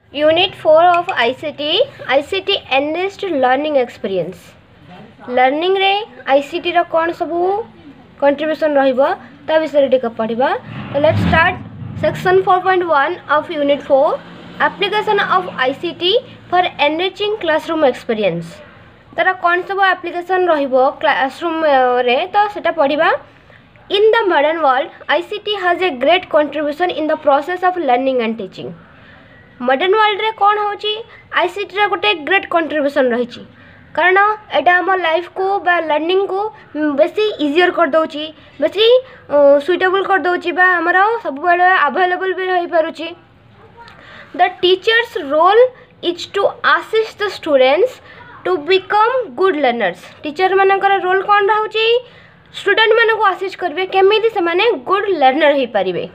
Unit 4 of ICT enriched learning experience. Learning रे ICT रो कौन सबू contribution रहिबा ता विषय टिक पढ़िबा. So let's start section 4.1 of unit 4, application of ICT for enriching classroom experience. तारा कौन सबू application रहिबो classroom रे तो सेटा पढ़िबा. In the modern world, ICT has a great contribution in the process of learning and teaching. Modern world रे कौन होची आईसीटी रे गोटे ग्रेट कंट्रीब्यूशन रही कारण एटा आम लाइफ को बा लर्निंग को बेसी इजियर कर दउची बेसी सुइटेबल कर दउची बा हमर सब बेले अवेलेबल भी रही पारुची. The teachers role is to assist the students to become good learners. Teacher मानकर रोल कौन रहउची स्टूडेंट मान को असिस्ट करबे केमिति से माने गुड लर्नर ही परिबे.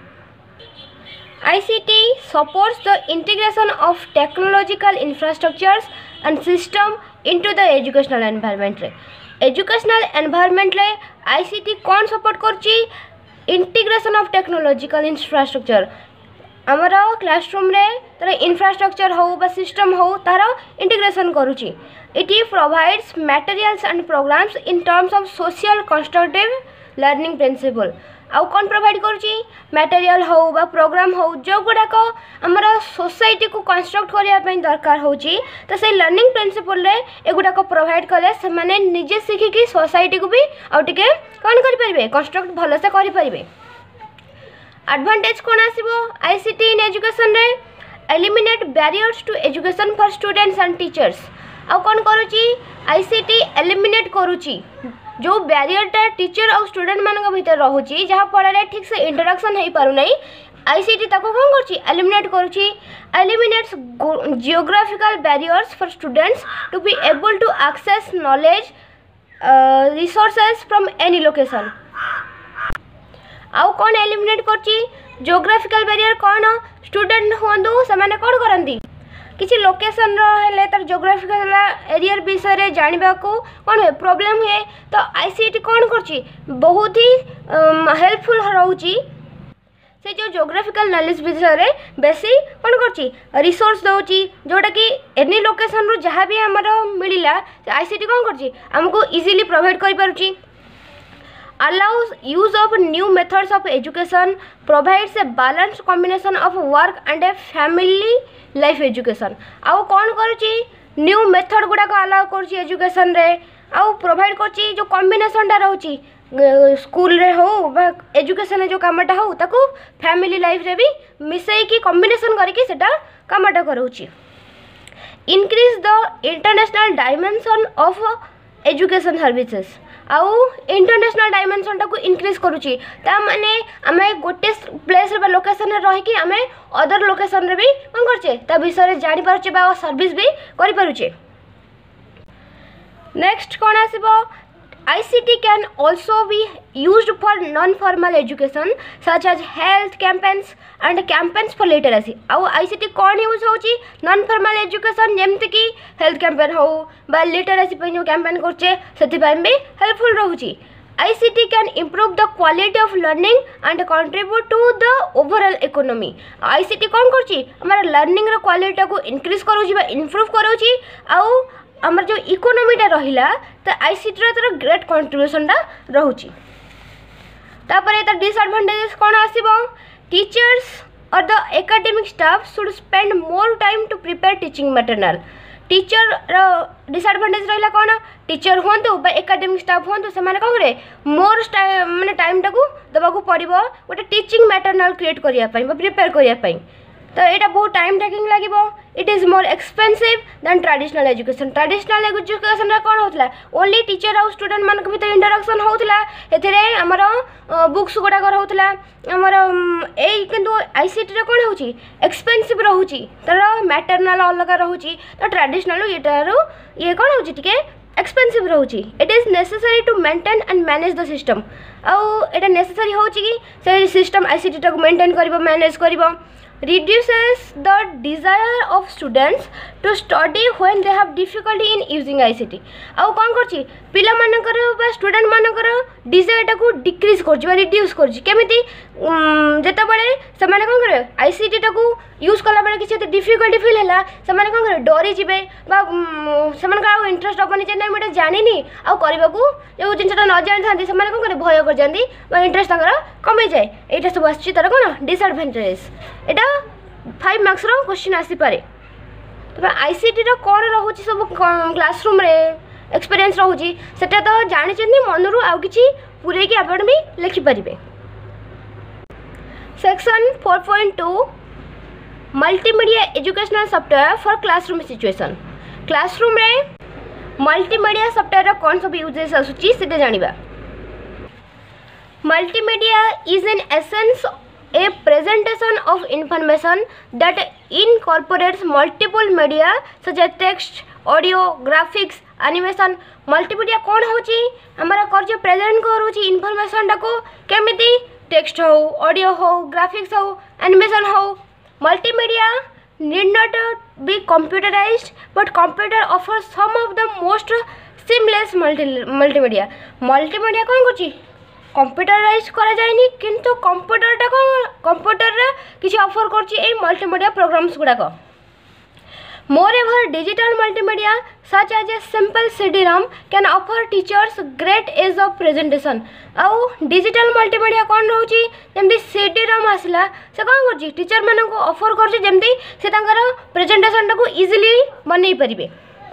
ICT supports the integration of technological infrastructures and system into the educational environment. Educational environment ले ICT कौन support करची integration of technological infrastructure. हमारा classroom रे तार infrastructure हो बा system हो तार integration करूची. It provides materials and programs in terms of social constructive learning principle. आउ कौन प्रोवाइड करुची मटेरियल हो बा प्रोग्राम हो जो गुड़ाक आमर सोसाइटी को कंस्ट्रक्ट करने दरकार होची तो से लर्निंग प्रिंसिपल रे एगुड़ाक प्रोवाइड कले से माने निजे शिखिकी सोसाइटी को भी आउ टिके कौन करें कंस्ट्रक्ट भलसे करें. एडवांटेज कौन आसीबो आईसीटी इन एजुकेशन रे eliminate barriers to education for students and teachers. आउ कौन करुची आईसीटी एलिमिनेट करुची जो बैरियरटा टीचर और स्टूडेंट मान भीतर रोची जहाँ फल ठीक से इंटरेक्शन हो पार ना आईसीटी ताको कौन करची एलिमिनेट करुची. Eliminates geographical barriers for students to be able to access knowledge resources from any location. आउ कौन एलिमिनेट करची जियोग्राफिकल बैरियर कौन स्टूडेंट हुंतु से माने कौन करती किसी लोकेशन रे तार जियोग्राफिकल एरिया विषय जानवा को कौन हुए प्रोब्लेम हुए तो आईसीटी कौन करची बहुत ही हेल्पफुल रोची से जो जियोग्राफिकल नॉलेज विषय बेसी कौन करची रिसोर्स दउची जोटा कि एनी लोकेशन रो जहाँ भी हमर मिलिला आईसीटी कौन करची हमको इजीली प्रोवाइड कर पारुची. allows use of new methods of education, provides a balanced combination of work and a family life education. आउ कौन करुची न्यू मेथड गुड़ाक अलाउ करची एजुकेशन रे आउ प्रोवाइड करची जो कॉम्बिनेशन टा रहउची स्कूल रे हो बा एजुकेशन जो कामटा हो ताको फैमिली लाइफ रे भी मिसई की कॉम्बिनेशन करके सेटा कामटा करूची. Increase the international dimension of education services. आउ इंटरनेशनल डायमेंशन टाको इंक्रीज करुची ता माने आमे गोटे प्लेस रे लोकेशन रे रही कि आमे अदर लोकेशन रे भी कौन करचे ता विषय जानि पारुचे बा सर्विस भी करि पारुचे. नेक्स्ट कौन आसीबो ICT can also be used for non-formal education such as health campaigns and campaigns for literacy. आउ ICT कौन यूज होची non-formal education जेमते कि health campaign हो बा literacy पे जो campaign करचे सेति ପାଇଁ भी helpful रहउची. ICT can improve the quality of learning and contribute to the overall economy. ICT कौन करची हमारा learning रो क्वालिटी को increase करूची बा improve करूची आउ आमर जो इकोनॉमीटा रहिला तो आईसीटी रो तर ग्रेट कंट्रीब्यूशन टा रहउची. तापर एता डिसएडवांटेजेस कोन आसीबो टीचर्स और the academic staff should spend more time to prepare teaching material. Teacher रो डिसएडवांटेज रहिला कोन टीचर होंतु बा एकेडमिक स्टाफ होंतु से माने कोन रे मोर माने टाइम टाकू दबा को पड़िबो गोटे टीचिंग मटेरियल क्रिएट करिया पई बा प्रिपेयर करिया पई तो यहाँ बहुत टाइम टेकिंग लगे. It is more expensive than traditional education. Traditional education कौन होता ओनली टीचर और स्टूडेंट मान भीतर इंटरेक्शन होता एमर बुक्स गुड़ाक रोला आमर यही किंतु आईसीटी रे कौन होची एक्सपेंसिव रोची तार मटेरियल अलग रोची तो ट्रेडिशनल ये कौन होची टिके एक्सपेंसिव रोची. It is necessary to maintain and manage the system. आउ एटा नेसेसरी होची कि से सिस्टम आईसीटी टाको मेंटेन करिवो मैनेज करिवो reduces the desire of students to study when they have difficulty in using ICT आउ कौन करछि पिला मानकर बा स्टूडेंट मानकर डिजायर टाको डिक्रीज करछि बा रिड्यूस करछि केमिति जेता बेले से माने कोन करे ICT टाको यूज कला बेले किछि डिफिकल्टी फील हैला से माने कोन करे डरी जिबे बा से माने का इंटरेस्ट अपनी जे नै मटे जानिनी आउ करबाकू जो जिनटा न जानि थांती से माने कोन करे भय कर जांदी बा इंटरेस्ट ताकर कमे जाय एटा सब आछि तार कोन डिसएडवांटेजेस एटा 5 मार्क्स रो क्वेश्चन आसी पारे तबे ICT रो कोन रहउची सब क्लासरूम रे एक्सपीरियंस रहउची सेटा तो जानि चंदी मनरु आउ किछि पुरे की आपण भी लिखि परिबे section 4.2 multimedia educational software for classroom situation classroom रे मल्टीमीडिया सॉफ्टवेयर रो कोन सब यूजेस आसुची सेटा जानिबा multimedia is in essence a presentation of information that incorporates multiple media such as text, audio, graphics, animation. multimedia कौन होची हमारा कर जो प्रेजेंट करूची इन्फॉर्मेशन टाको केमिति टेक्स्ट हो ऑडियो हो ग्राफिक्स हो एनिमेशन हो multimedia need not be computerized but computer offers some of the most seamless multimedia कौन करची कंप्यूटराइज करा जायनी किंतु कंप्यूटरटा को कंप्यूटर रे किछि ऑफर करछि ए मल्टीमीडिया प्रोग्राम्स गुडा को moreover digital multimedia such as a simple CD-ROM can offer teachers great ease of presentation आउ डिजिटल मल्टीमीडिया कोन रहउची जेमति CD-ROM आसला से कोन करछि टीचर माने को ऑफर करछि जेमति से तांकर प्रेजेंटेशन को इजीली बनै परिबे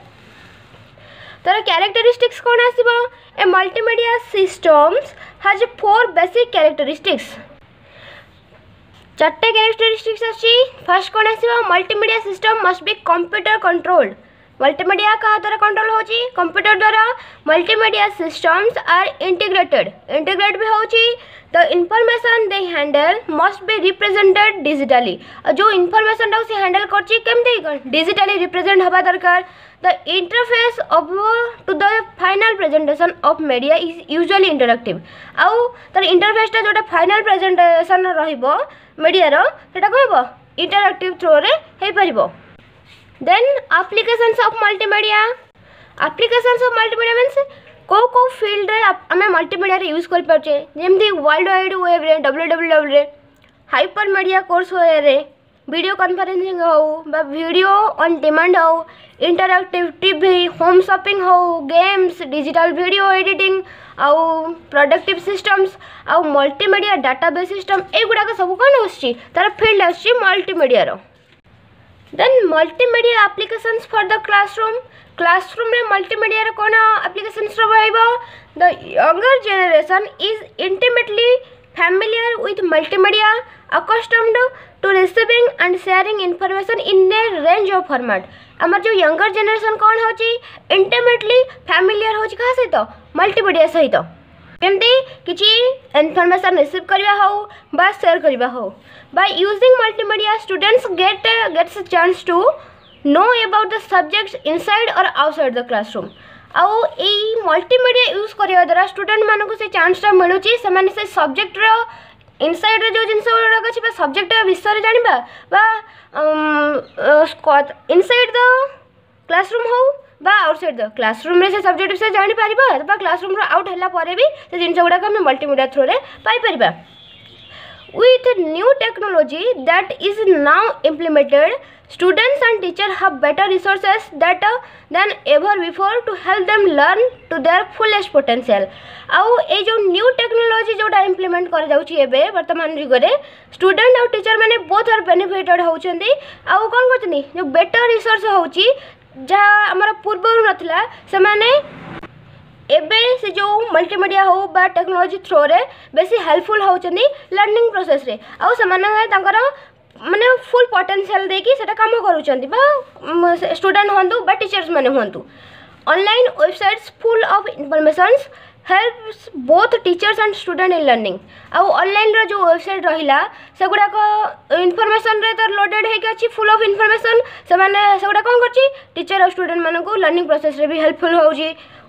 तर कैरेक्टरिस्टिक्स कौन आसीबो a multimedia systems has 4 basic characteristics चारटे कैरेक्टरिस्टिक्स अछि फर्स्ट कौन आसीबो multimedia system must be computer controlled multimedia का द्वारा कंट्रोल होची कंप्यूटर द्वारा मल्टीमीडिया सिस्टम्स आर इंटीग्रेट भी होची the information they handle must be represented digitally जो इंफॉर्मेशन टा से हैंडल करची केमते डिजिटली रिप्रेजेंट हबा दरकार the interface of to the final presentation of media is usually interactive आउ तर इंटरफेस टा जोटा फाइनल प्रेजेंटेशन रहिबो मीडिया रो सेटा कहबो इंटरैक्टिव थ्रू रे हे परिबो then applications of multimedia means को फील्ड रे हमें मल्टीमीडिया रे यूज कर परचे जेमति वर्ल्ड वाइड वेब रे www रे हाइपरमीडिया कोर्स रे वीडियो कॉन्फ्रेंसिंग हो बा वीडियो ऑन डिमांड हो इंटरैक्टिव टीवी होम शॉपिंग हो गेम्स डिजिटल वीडियो एडिटिंग आउ प्रोडक्टिव सिस्टम्स आउ मल्टीमीडिया डाटाबेस सिस्टम एगुड़ा सब कौन आसछि तार फील्ड आसछि मल्टीमीडिया रो then multimedia applications for the classroom रे मल्टीमीडिया रो कोन एप्लीकेशंस रहइबो the younger generation is intimately familiar with multimedia accustomed to receiving and sharing information in a range of format हमर जो यंगर जनरेशन कौन होची इंटिमेटली familiar होची कहा सहित मल्टीमीडिया सहित केमती किछि इन्फॉर्मेशन रिसीव करबा हो बा शेयर करबा हो by using multimedia students gets a chance to know about the subjects inside or outside the classroom आउ ए मल्टीमीडिया यूज करबा द्वारा स्टूडेंट मानक से चांसटा मिलुची से माने से सब्जेक्ट रो इनसाइड रे जो जिंस गुडा अछि बा सब्जेक्ट विषय रे जानिबा बा इनसाइड द क्लासरूम हो बा आउटसाइड द क्लासरूम रे से सब्जेक्ट विषय जानि परिबा बा क्लासरूम रो आउट हला परे भी से जिंस गुडा हम मल्टीमीडिया थ्रू रे पाई परिबा with new technology that is now implemented students and teachers have better resources than ever before to help them learn to their fullest potential आउ ए जो न्यू टेक्नोलॉजी जोटा इम्प्लीमेंट कर जाउची एबे वर्तमान युग रे स्टूडेंट और टीचर माने बोथ आर बेनिफिटेड होउचंदी आउ कोन करतनी जो बेटर रिसोर्स होउची जहा हमरा पूर्व नथला से माने एबे से जो मल्टीमीडिया हो बा टेक्नोलॉजी थ्रू रे बेसी हेल्पफुल होउचंदी लर्निंग प्रोसेस रे आउ समाने तांकर माने फुल पोटेंशियल देकी सेटा काम करूचंदी बा स्टूडेंट होंतु बा टीचर्स माने होंतु online websites full of informations helps both teachers and student in learning आउ ऑनलाइन रो जो वेबसाइट रहिला सेगुडा को इन्फॉर्मेशन रे तो लोडेड हे के अछि फुल ऑफ इन्फॉर्मेशन से माने सेगुडा कोन करछि टीचर और स्टूडेंट माने को लर्निंग प्रोसेस रे भी हेल्पफुल होउजी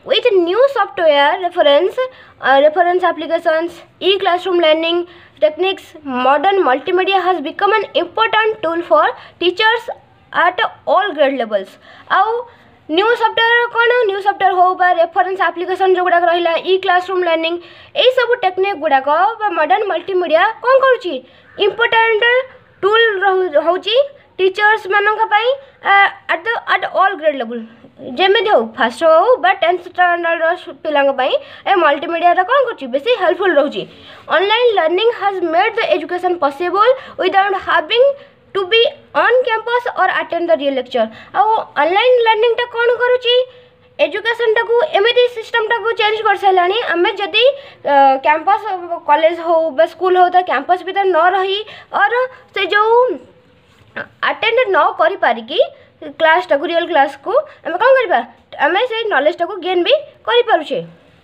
with new software reference applications, e-classroom learning techniques, modern multimedia has become an important tool for teachers at all grade levels. आउ न्यू सॉफ्टवेयर कौन न्यू सॉफ्टवेयर हो बा रेफरेंस एप्लिकेशन जो गुड़ाक रहा ई क्लासरूम लर्निंग यही सब टेक्निक गुड़ाक मॉडर्न मल्टीमीडिया कौन करुच्ची इम्पोर्टेंट टूल होची टीचर्स मानक एट ऑल ग्रेड लेवल जमी हो फास्ट हो बा 10th स्टैंडर्ड पिला मल्टीमीडिया कौन कर बेसी हेल्पफुल रोचे. Online learning has made the education possible without having to be on campus or attend the real lecture. Online learning टा कौन करुच्ची एजुकेशन टाकू एमती सिस्टम टाकू चेंज कर सारानी आम जदि कैंपस कॉलेज हो बा स्कूल हो तो कैंपस भीतर न रही और से जो अटेंड न करि पारिकी क्लास टाकू रियल क्लास को आम कौन करबा आम से नॉलेज टाकू गेन भी करि पारुछे.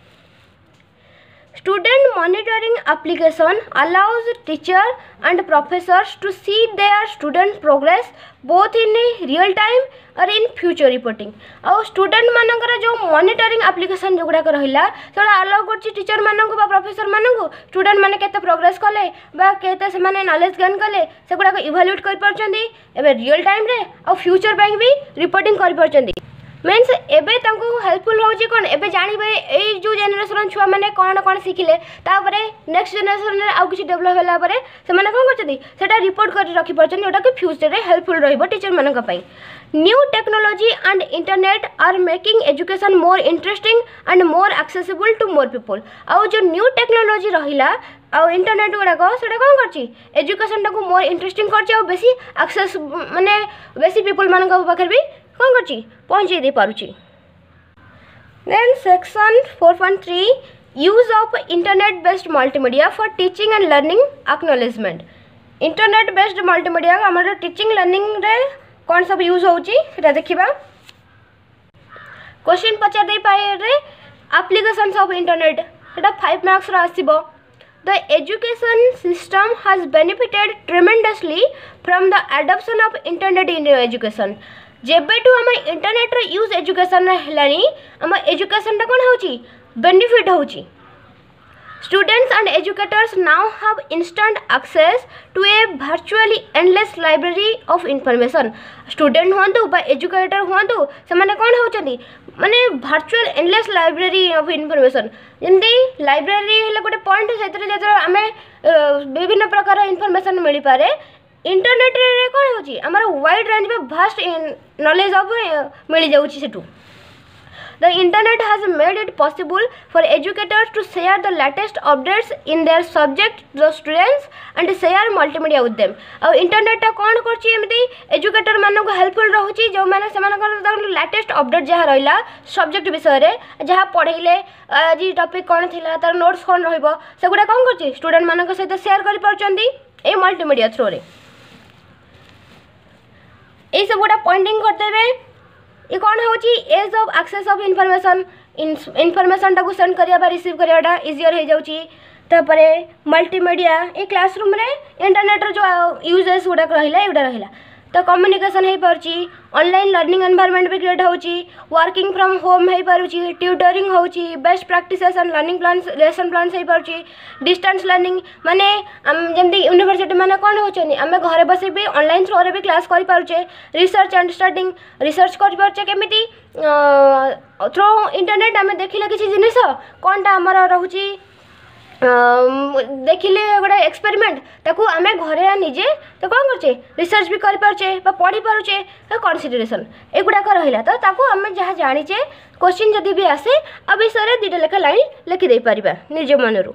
Student monitoring application allows teacher and professors to see their student progress both in real time और in future reporting. और स्टूडेंट मानकर जो मॉनिटरिंग एप्लिकेशन जो गुड़ाक रहा से अलाउ कर टीचर मानक प्रोफेसर मानक स्टूडेंट मैंने केते प्रोग्रेस कले बा केते से माने नॉलेज गेन कले से गुड़ाक इवैल्यूएट कर परचंदी एबे रियल टाइम रे और फ्यूचर बैंक भी रिपोर्टिंग कर परचंदी. मीन्स एबे तांको हेल्पफुल होची कोन एबे जानिबे एई जो जनरेशन छुआ माने कोन कोन सिखिले तापरे नेक्स्ट जनरेशन रे आउ किछि डेवलप होला परे से माने कोन करछथि सेटा रिपोर्ट कर रखि परछन ओटा के फ्यूचर रे हेल्पफुल रहइबो टीचर मानक पई. New technology and internet are making education more interesting and more accessible to more people. आउ जो न्यू टेक्नोलॉजी रहिला आउ इंटरनेट गुड़ाक सेटा कौन करछि एजुकेशन टाकू मोर इंटरेस्टिंग करछि और बेसी एक्सेस माने बेसी पीपल मानक पाखर भी कौन करछि पहुँचे दे पारुछि. Then section 4.3 use of internet based multimedia for teaching and learning acknowledgement. Internet based multimedia हमर टीचिंग लर्निंग रे कौन सब यूज होछि सेटा देखिबा. क्वेश्चन पचार दे पाए रे एप्लीकेशंस ऑफ इंटरनेट सेटा 5 मार्क्स रा आसीबो. The education system has benefited tremendously from the adoption of internet in education. जेबेटू आम इंटरनेट यूज एजुकेशन है आम एजुकेशन टा कौन होची बेनिफिट होची. Students and educators now have instant access to a virtually endless library of information. Student हुआंतु बा educator हुआंतु से माने कौन होचंदी माने virtual endless library of information. जंदी लाइब्रेरी हेले गोटे पॉइंट सेतरे जेतरे आमे विभिन्न प्रकार इनफॉरमेशन मिली पारे इंटरनेट रे कौन होची हमर वाइड रेंज में भास्ट नॉलेज ऑफ मिल जाउची सेटू. The internet has made it possible for educators to share the latest updates in their subject to the students and share multimedia with them. और इंटरनेट टा कौन करची एमती एजुकेटर मानक हेल्पफुल रहउची जो माने सेमानकर लेटेस्ट अपडेट जहाँ रहिला सब्जेक्ट विषय रे जहाँ पढ़ेले आज टॉपिक कौन थिला तार नोट्स कौन रहइबो सेगुडा कौन करची स्टूडेंट मानक सहित शेयर करि परचंदी ए मल्टीमीडिया थ्रू रे. ए सब गुडा पॉइंटिंग कर देबे ये कौन होची ease of access of information टाकू सेंड करिया रिसीव करियाटा इजियर हो जाउची. तापरे मल्टीमीडिया ए क्लासरूम रे इंटरनेट रो जो यूजेस गुडा रहिला एगुडा रहिला तो कम्युनिकेशन हो पारुची. ऑनलाइन लर्निंग एनवायरनमेंट भी क्रिएट होची. वर्किंग फ्रॉम होम हो पारुची. ट्यूटरिंग होची. Best practices and learning plans lesson plans हो पारुची. डिस्टेंस लर्निंग माने जमती यूनिवर्सिटी माने कौन होचनी आम घरे बस भी ऑनलाइन थ्रू रे भी क्लास करि पारुचे. रिसर्च एंड स्टडिंग रिसर्च करि पारुचे केमिति थ्रू इंटरनेट आम देखिले किसी जिनिस कौनटा आमर रहुची देखिले गोटे एक्सपेरिमेंट ताकू आम घरे निजे तो कौन करचे रिसर्च भी कर पारचे पढ़ी पारुचे कनसिडरेशन एगुड़ाक रहा तो ताकू आम जहाँ जानीचे क्वेश्चन जदि भी आसे आ विषय 2टा लेखा लाइन लिखिदे पारिबा निज मनरू.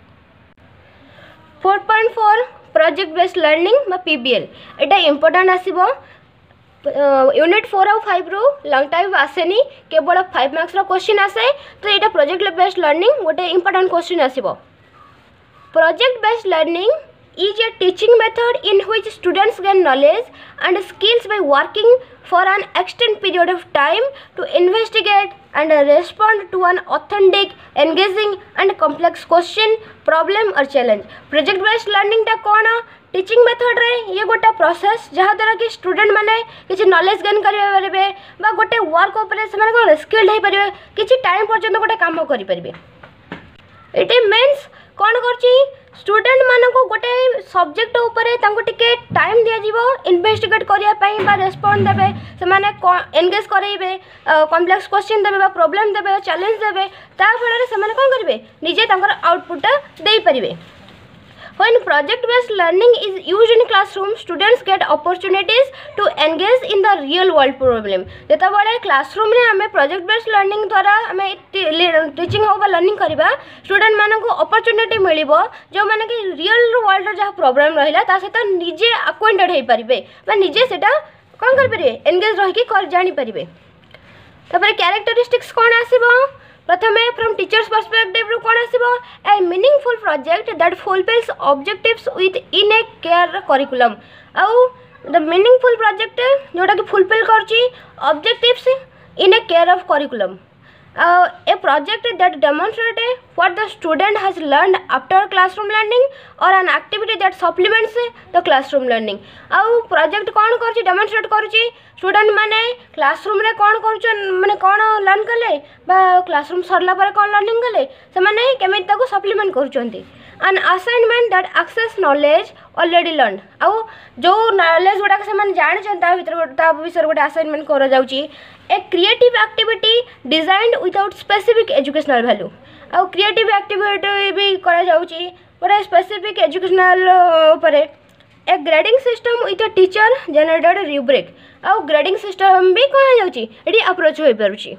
4.4 प्रोजेक्ट बेस्ड लर्निंग पीबीएल एटा इंपोर्टेंट आसीबो. यूनिट 4 और 5 रू लंग टाइम आसेनी केवल 5 मार्क्स रो क्वेश्चन आसे तो ये प्रोजेक्ट बेस्ड लर्निंग गोटे इंपोर्टेंट क्वेश्चन आसीबो. Project based learning is a teaching method in which students gain knowledge and skills by working for an extended period of time to investigate and respond to an authentic, engaging and complex question, problem or challenge. Project based learning टा कौन teaching method रे ये गोटे process जहाँ द्वारा कि student मैंने किसी नॉलेज गेन करेंगे बा गोटे वर्क उपरे से माने कोन स्किल्ड हो पारे किसी टाइम पर्यंत गोटे काम करि परिबे. इट मीन्स कौन करछि स्टूडेंट मानको गोटे सब्जेक्ट उपरे तांको टिके टाइम दिया जीवो इन्वेस्टिगेट करिया पई बा रेस्पोंड देबे से माने एंगेज करेइबे कॉम्प्लेक्स क्वेश्चन देबे बा प्रॉब्लम देबे चैलेंज देबे ता फଳରେ ସେମାନେ कोन करिवे निजे तांकर आउटपुट देई परिबे. When project-based learning is used in classroom, students get opportunities to engage in the real-world problem. जेता बड़े classroom रे हमें project-based learning द्वारा हमें teaching हो बा learning करिबा student मानन को opportunity मिलिबो जो माने कि real world रे जहाँ problem रहिला ता सहित निजे acquainted हेई परिबे बा निजे सेटा कोन कर परिबे engage रहि कि कर जानि परिबे. तबरे characteristics कोन आसीबो प्रथमे फ्रॉम टीचर्स पर्सपेक्टिव रू कौन आसीबो a meaningful project that fulfils objectives within a core curriculum. आउ द मीनिंगफुल प्रोजेक्ट जोटा कि फुलफिल करची objectives in a core of curriculum. A project that demonstrates what the student has learned after classroom learning or an activity that supplements the classroom learning. आउ project कौन करची demonstrate करची student माने classroom रे कौन करछन माने कौन लर्न कले बा क्लासरूम सरला पर कौन लर्निंग कले से माने केमिति ताको सप्लीमेंट करछंती. An assignment that access knowledge already learned. आउ जो नॉलेज गुडा से माने जान ता भीतर ता विषय गोटे असाइनमेंट कर जाउची. A creative activity designed without specific educational value. आउ क्रिएटिव एक्टिविटी भी करा जाउची गोटे स्पेसिफिक एजुकेशनल ऊपर. A grading system with a teacher generated rubric. आउ ग्रेडिंग सिस्टम भी कहा जाउची एडी अप्रोच होई परुची.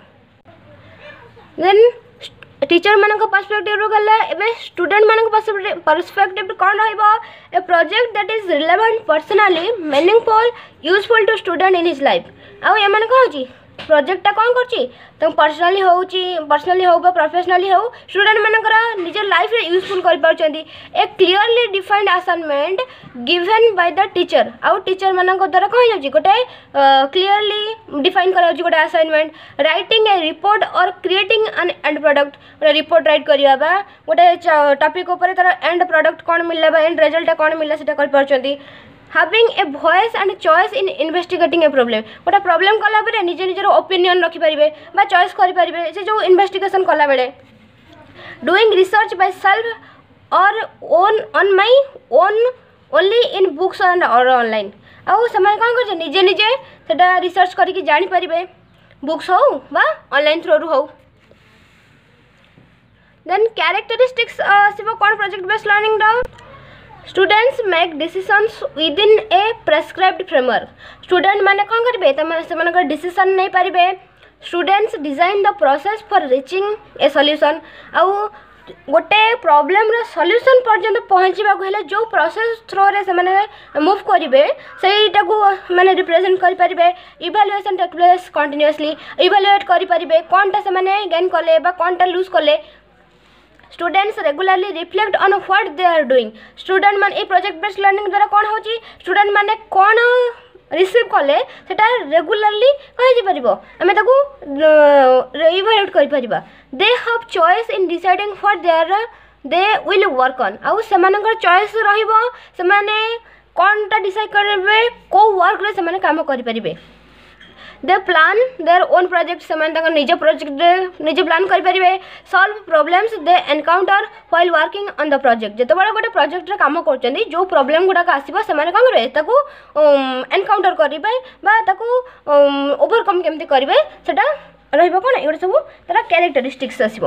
देन टीचर मान पर्सपेक्टिव रू गला एबे स्टूडेंट मान पर्सपेक्टिव कौन रहिबो a project that is relevant personally meaningful useful to student in his life. आउ ए मान कहूची प्रोजेक्ट कौन करची तो पर्सनली हो प्रोफेशनली हो स्टूडेंट मानकर निज लाइफ रे यूजफुल कर पारछंती. A clearly defined assignment given by the teacher. आउ टीचर मानक द्वारा कह जाउची गोटे क्लियरली डिफाइन कर जाउची गोटे assignment. Writing a report or creating an end product गोटे रिपोर्ट राइट करिया बा गोटे टॉपिक ऊपर तार एंड प्रोडक्ट कौन मिलला बा एंड रिजल्ट कौन मिलला सेटा कर पारछंती. Having a voice and choice in investigating a problem. गोटे प्रॉब्लम कला बेले निजे निजर ओपिनियन रखि परिबे बा चॉइस करि परिबे से जो इन्वेस्टिगेशन कला बेले. Doing research by self or on my own only in books and or online. आउ समय कौन कर निजे निजे सेटा रिसर्च करिकि जानि परिबे बुक्स हो बा ऑनलाइन थ्रू रु हो. Then characteristics सिबो कोन प्रोजेक्ट बेस्ड लर्निंग दा. Students make decisions within a prescribed framework. Student माने कौन करिबे तमन डिसीजन नहीं पारिबे. Students design the process for reaching a solution. आउ गोटे प्रॉब्लम रे सॉल्यूशन पर्यंत पहुँचवा हेले जो प्रोसेस थ्रो रे से माने मूव करिवे सेटा को माने रिप्रेजेंट करि परिबे. Evaluation take place continuously evaluate करि परिबे कोनटा से माने गेन कले बा कोनटा लूज कले. Students regularly reflect on what they are doing. Student मान ए प्रोजेक्ट बेस्ड लर्निंग द्वारा कौन होची स्टूडेंट माने कौन रिसीव कले सेटा रेगुलरली कहि जे परिबो हमें ताकू इवैल्यूएट करि परिबा. They have choice in deciding what they will work on. आउ सेमानकर चॉइस रहिबो सेमाने कोनटा डिसाइड करबे को वर्क रे सेमाने काम करि परिबे. They plan their own project सेमान तक निज प्रोजेक्ट निजे प्लान कर परिबे. Solve problems they encounter while working on the project. जते बडा गोटे प्रोजेक्ट रे काम करचंदी जो प्रॉब्लम गुडा का आसीबो सेमाने काम करबे ताकू एनकाउंटर करिबे बा ताकू ओवरकम केमति करिबे सेटा रहिबो कोन एगुडा सब तारा कैरेक्टरिस्टिक्स आसीबो.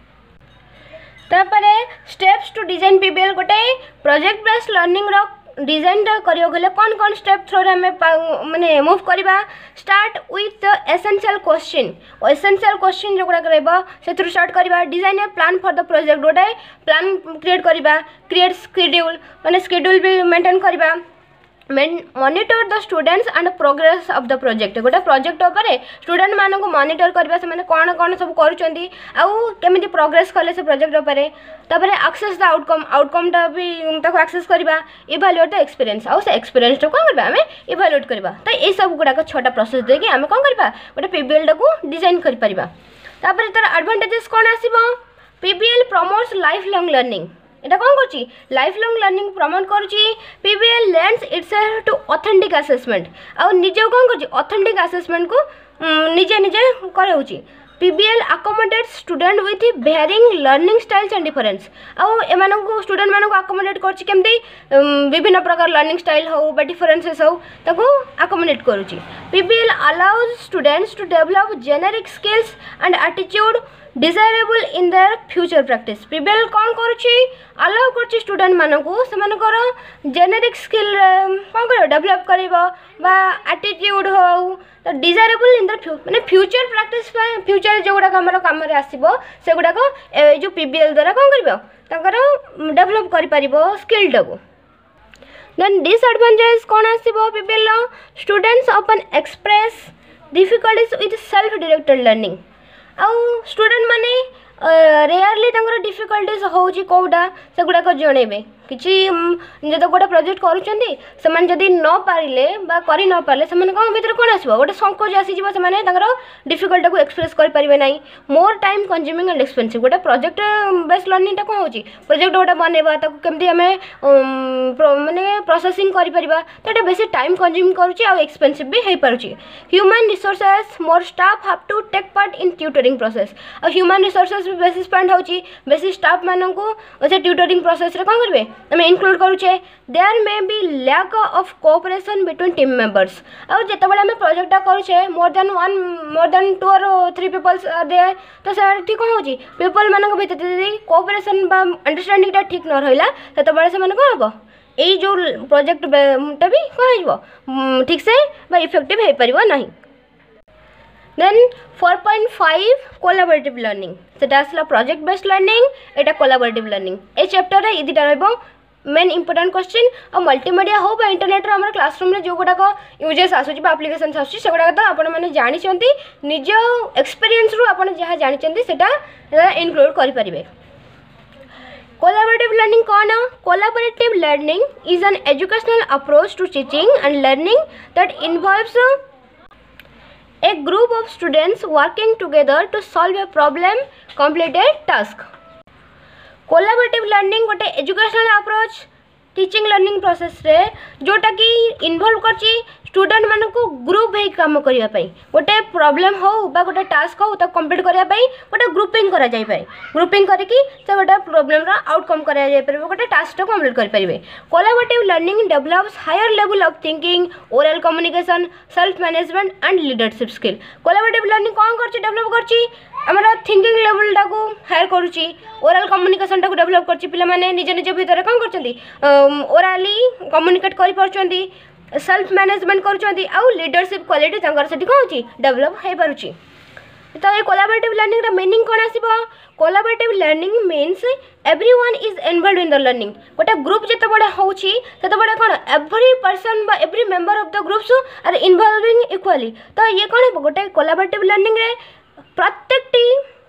तापरे स्टेप्स टू डिजाइन पीबीएल गोटे प्रोजेक्ट बेस्ड लर्निंग रो डिजाइन करियो गले कौन कौन स्टेप थ्रो रे हमें माने मूव करबा. Start with essential question. Essential question जो गुडा करबा से थ्रू स्टार्ट करबा. Design a plan for the project गोटे प्लान क्रिएट करबा. क्रिएट शेड्यूल माने शेड्यूल भी मेंटेन करबा. Monitor the students and progress of the project गोटे प्रोजेक्ट उपरे स्टूडेंट मानक मॉनिटर करबा से माने कोन कोन सब करूचंदी आउ केमिति प्रोग्रेस कले से प्रोजेक्ट उपरे तापरे एक्सेस द आउटकम टा भी ताको एक्सेस करबा इवैल्यूएट द एक्सपीरियंस आउ से एक्सपीरियंस तो कोन करबा हमें इवैल्यूएट करबा त ए सब गुडा को छोटा प्रोसेस देके हमें कोन करबा गोटे पीबीएल टा को डिजाइन कर परबा तापरे तार एडवांटेजेस कोन आसीबो PBL promotes life long learning এটা কোন করছি লাইফ লং লর্নিং প্রমোট করছি PBL lends itself to authentic assessment আর নিজে কোন করছি অথেন্টিক আসেসমেন্ট কো নিজে নিজে করাউছি PBL accommodate student with varying learning styles and differences ଆଉ ଏମାନଙ୍କୁ ଷ୍ଟୁଡେଣ୍ଟ ମାନଙ୍କୁ ଆକୋମୋଡେଟ୍ କରୁଛି କେମିତି ବିଭିନ୍ନ ପ୍ରକାର ଲର୍ଣ୍ଣିଂ ଷ୍ଟାଇଲ୍ ହଉ ବା ଡିଫରେନ୍ସେସ୍ ହଉ ତାକୁ ଆକୋମୋଡେଟ୍ କରୁଛି PBL allows students to develop generic skills and ଆଟିଚ୍ୟୁଡ୍ desirable in their future practice PBL कौन करुच्ची अलाउ कर स्टूडेंट मानकू सेमानकर जेनेरिक स्किल कौन कर डेवलप कर एटीट्यूड हो तो डिजायरेबल इन देयर माने फ्यूचर प्रैक्टिस फ्यूचर जो गुड़ाक आम कम आसो से गुड़ाक जो पीबीएल द्वारा कौन कर डेवलप कर स्किल टाक देन डिसएडवांटेज कौन आसो PBL students often express difficulties with self directed learning आउ स्टूडेंट माने रेयरली तांकर डिफिकल्टीज होउची कोडा से गुडा को जणेबे किछि जदि गोटे प्रोजेक्ट करूचंदी समान जदि न पारिले बा करि न पारले समान कोन भीतर कोन आसीबो गोटे संकोच आसी जीवो समान तांकर डिफिकल्टी को एक्सप्रेस कर परिबे नै more time consuming and expensive गोटे प्रोजेक्ट बेस्ड लर्निंग टा कोन होची प्रोजेक्ट गोटे बनेबा ताको केमति हमें माने प्रोसेसिंग करि परिबा तटा बेसी टाइम कंज्यूमिंग करूची आ एक्सपेंसिव भी हे पारुची human resources more staff have to take part in tutoring process आ ह्यूमन रिसोर्सेस भी बेसी स्पेंड होची बेसी स्टाफ माननकू से ट्यूटरिंग प्रोसेस रे कोन करबे हमें इनक्लूड करूचे there may be lack of cooperation between team members और जते बळे हमें प्रोजेक्ट करूचे मोर देन 2 और 3 पीपल्स आर देयर तो से ठीक होची पीपल मानक भीतर कोऑपरेशन बा अंडरस्टैंडिंग टा ठीक न रहला तते बळे से माने को हबो एई जो प्रोजेक्ट टा भी कहइबो ठीक से बा इफेक्टिव हे परिबो नाही देन 4.5 कोलैबोरेटिव लर्निंग सेटा असला प्रोजेक्ट बेस्ड लर्निंग एटा कोलैबोरेटिव लर्निंग ए चैप्टर रे इदिटा रहबो मेन इंपोर्टेंट क्वेश्चन और मल्टीमीडिया हो बा इंटरनेट रे हमर क्लासरूम रे जो गुडा को यूजेस आसुची बा एप्लीकेशंस आसुची से गुडा तो आपण माने जानि चंती निज एक्सपीरियंस रु आपण जहा जानि चंती सेटा इनक्लूड करि परिबे कोलैबोरेटिव लर्निंग कौन collaborative learning is an educational approach to teaching and learning that involves a group of students working together to solve a problem, complete a task. Collaborative learning गोटे educational approach teaching learning process रे जोटा कि involve करची student मान को group हे काम करिया पई गोटे प्रॉब्लम हो बा गोटे टास्क हो त कंप्लीट करिया पई गोटे ग्रुपिंग करा जाय पई ग्रुपिंग करी कि से गोटे प्रॉब्लम रा आउटकम करा जाय परबे गोटे टास्क तो कंप्लीट कर परिबे collaborative learning develops higher level of thinking oral communication self management and leadership skill collaborative learning कोन करची डेवलप करची हमरा थिंकिंग लेवल टाको हायर करूची ओरल कम्युनिकेशन टाको डेवलप करची पिला माने निज निज भीतर कोन करचंदी ओरली कम्युनिकेट करि परचंदी सेल्फ मैनेजमेंट करूचंदी आ लीडरशिप क्वालिटी तांकर सेठी कोन होची डेवलप हे पारुची तो ये कोलैबोरेटिव लर्निंग रा मीनिंग कोन आसीबो collaborative learning means everyone is involved in the learning गोटे ग्रुप जते बडा होची तते बडा कोन एवरी पर्सन बा every member of the groups are involving equally तो ये कोन गोटे कोलैबोरेटिव लर्निंग रे प्रत्येक टी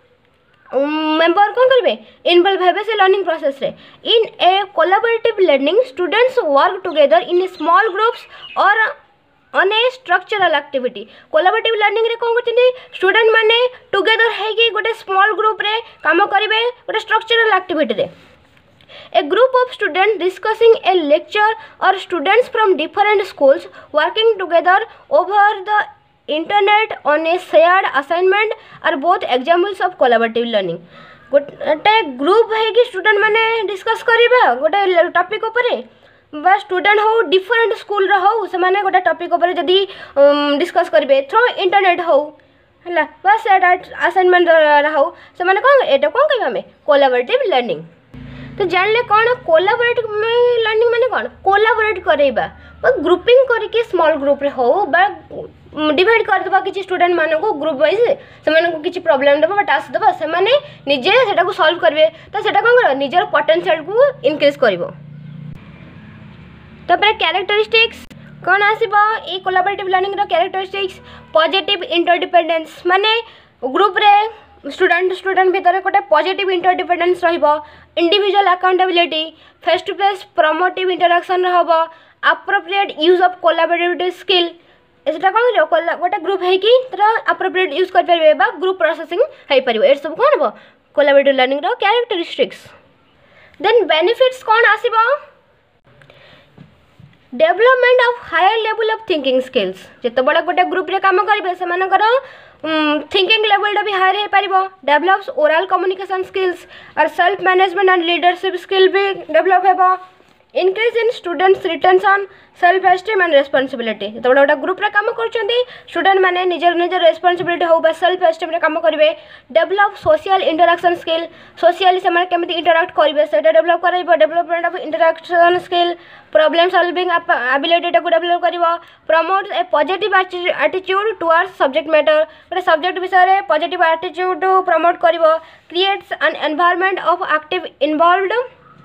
मेंबर कौन करेंगे इनवॉल्व है से लर्निंग प्रोसेस रे in a collaborative learning students work together in small groups और on a structural activity collaborative learning रे कौन करते स्टूडेंट माने टुगेदर है कि गोटे स्मॉल ग्रुप रे काम करेंगे गोटे स्ट्रक्चरल एक्टिविटी रे A group of students discussing a lecture or students from different schools working together over the internet on a shared assignment are both examples of collaborative learning. गोटे group है कि student माने discuss करिबा गोटे topic ऊपर बा student हो different school रो हो से माने गोटे टॉपिक ऊपर जदी डिस्कस करिवे थ्रू इंटरनेट हो हला बा शेयर असाइनमेंट हो से माने कोन एटा कोन कहबा हमें कोलैबोरेटिव लर्निंग तो जानले कौन कोलैबोरेटिव लर्निंग माने कौन कोलैबोरेट करेबा ग्रुपिंग करके स्मॉल ग्रुप रे हो बा डिवाइड कर दबा किछि स्टूडेंट माने को ग्रुप वाइज से माने को किछि प्रॉब्लम दबा बा टास्क दबा से माने निजे सेटा को सॉल्व करबे तो सेटा कोन कर निजर पोटेंशियल को इंक्रीज करबो तबरे कैरेक्टरिस्टिक्स कौन आसीबो ए कोलैबोरेटिव लर्निंग रो कैरेक्टरिस्टिक्स पॉजिटिव इंटरडिपेंडेंस माने ग्रुप रे स्टूडेंट भीतर गोटे पॉजिटिव इंटरडिपेंडेंस रहिबो individual accountability face to face promotive interaction रहबो appropriate use of collaborative skill एटा कौन गोटे ग्रुप है कि अप्रोप्रिएट यूज कर पारे बा ग्रुप प्रोसेसिंग है पारिबो ए सब कौन हो कोलैबोरेटिव लर्निंग रो कैरेक्टरिस्टिक्स देन बेनिफिट्स कौन आसीबो development of higher level of thinking skills जिते बड़ा गोटे ग्रुप रे काम करेंगे से थिंकिंग लेवल भी हायर हो पारिबो डेवलप्स ओरल कम्युनिकेशन स्किल्स और self management and leadership skill भी डेवलप हेबो increase in students retention self esteem and responsibility जो बड़ा गोटे ग्रुप रे काम करछंती स्टूडेंट माने निजर निजर रेस्पॉन्सिबिलिटी हो बा सेल्फ एस्टीम रे काम करिवे develop social interaction skill socially से माने केमिति इंटरैक्ट करिवे सेटा डेवलप कराइबो development of interaction skill problem solving ability को डेवलप करिवो promote a positive attitude towards subject matter गोटे सब्जेक्ट विषय रे पॉजिटिव एटीट्यूड प्रमोट करिवो creates an environment of active involved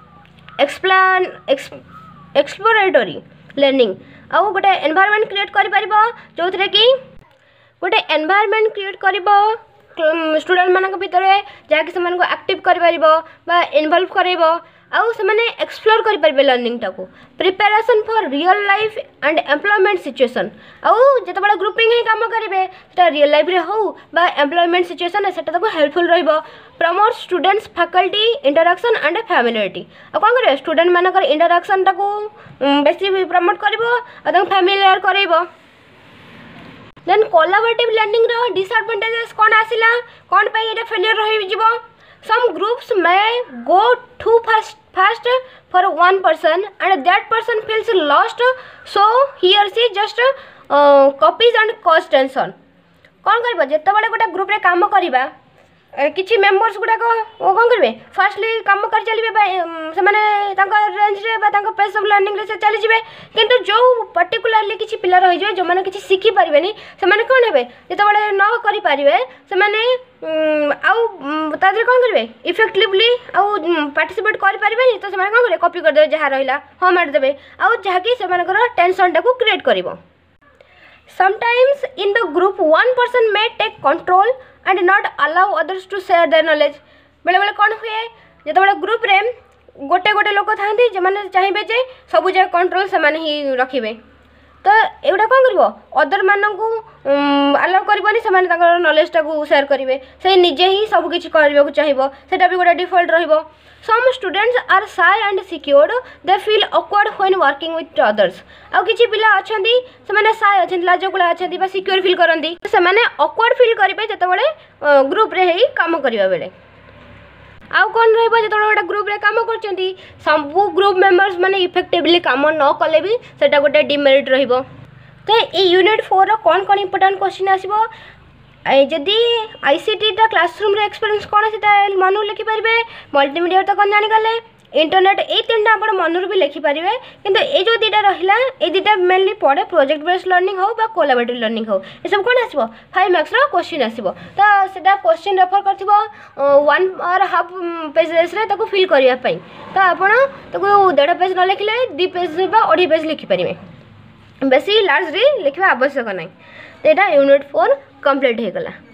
exploratory learning आउ गोटे एनवायरनमेंट क्रिएट करि परिबो जो कि गोटे एनवायरनमेंट क्रिएट करिबो स्टूडेंट मानक भितर जहाँकि से एक्टिव करि परिबो बा इन्वॉल्व करइबो आउ से माने एक्सप्लोर करि परिबे लर्निंग टाको preparation for real life and employment situation आउ जते बड़ा ग्रुपिंग है काम करिवे सेटा रियल लाइफ रे हो बा एम्प्लॉयमेंट सिचुएशन है सेटा ताको हेल्पफुल रहइबो promote students faculty interaction and familiarity आ कोन करे स्टूडेंट मानकर इंटरेक्शन टाको बेसी प्रमोट करिवो आ ताको फैमिलियर करइबो देन कोलैबोरेटिव लर्निंग रो डिसएडवांटेजेस कोन आसिला कोन पे एटा फेलियर रहि जिवो some groups may go too fast for one person and that person feels lost so he or she just copies and cause tension कौन करबो जते बड़े गोटे ग्रुप रे काम करिबा किछि मेंबर्स गुडा को कौन करबे फास्टली काम कर चलिबे से माने तांका रेंज रे बा तांका पेस ऑफ लर्निंग रे से चली जिवे किंतु जो पर्टिकुलरली किछि पिला रहि जे जो माने किछि सिखि परिबेनी से माने कोन हेबे जते बड़े न करि परिबे से माने आउ तादरे कौन करेंगे इफेक्टिवली आउ पार्टिसिपेट कर पारे तो से कौन करेंगे कॉपी करदे जहाँ रहा हाँ मारिदेवे आउ जहाँकि से टेंशन टाक क्रिएट कर sometimes in the group one person may take control and not allow others to share their knowledge बेले बेले कौन हुए जो ग्रुप रे गोटे गोटे लोक था जो मैंने चाहिए जे सब जगह कंट्रोल से ही रखिए तो एगुड़ा कौन कर अदर मानू आलाउ करनी से नॉलेज टाक शेयर करेंगे से निजे ही सबकि करने चाहिए सेटा भी गोटे डिफॉल्ट रहिबो some students are shy and secured they feel awkward when working with others आउ किछि पिला अछंती से माने शाय अछंती लाजकुला अछंती बा सिक्योर फील करंती से माने ऑकवर्ड फील करिवे जते बेले ग्रुप रे ही काम करिवा बेले आउ कौन रहिबो जते गोटे ग्रुप रे काम करचंती सब ग्रुप मेंबर्स माने इफेक्टिवली काम न कले भी सेटा गोटे डिमेरिट रहिबो तो ये यूनिट 4 कौन कौन इंपोर्टेंट क्वेश्चन आसीबो जदि आईसीटी टा क्लासरूम रे एक्सपीरियंस कौन से मन लिखि पारे मल्टीमीडिया तो कौन जानीगले इंटरनेट ये तीन आप मन भी लिखिपारे किंतु ये जो दुटा रहा ये दुटा मेनली पड़े प्रोजेक्ट बेस्ड लर्निंग हो कोलैबोरेटिव लर्निंग हो ये सब कौन आसो 5 मार्क्स क्वेश्चन आसो तो सेटा क्वेश्चन रेफर कर 1.5 पेजेस फिल करने तो आपड़ 1.5 पेज न लिखिले 2 पेज 2.5 पेज लिखिपारे बेसी लार्ज लिखा आवश्यक ना तो यहाँ यूनिट 4 कंप्लीट हो गला।